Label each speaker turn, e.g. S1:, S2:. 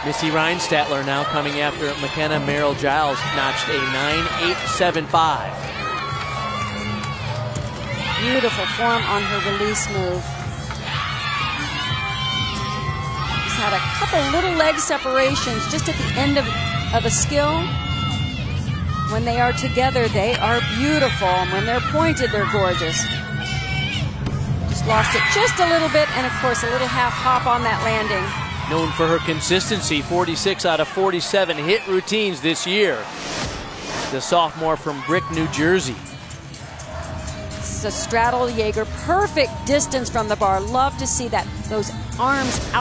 S1: Missy Reinstadtler now coming after McKenna Merrill Giles, notched a 9.875.
S2: Beautiful form on her release move. She's had a couple little leg separations just at the end of a skill. When they are together, they are beautiful. And when they're pointed, they're gorgeous. Just lost it just a little bit, and of course, a little half hop on that landing.
S1: Known for her consistency, 46 out of 47 hit routines this year. The sophomore from Brick, New Jersey.
S2: This is a straddle Jaeger, perfect distance from the bar. Love to see that, those arms out.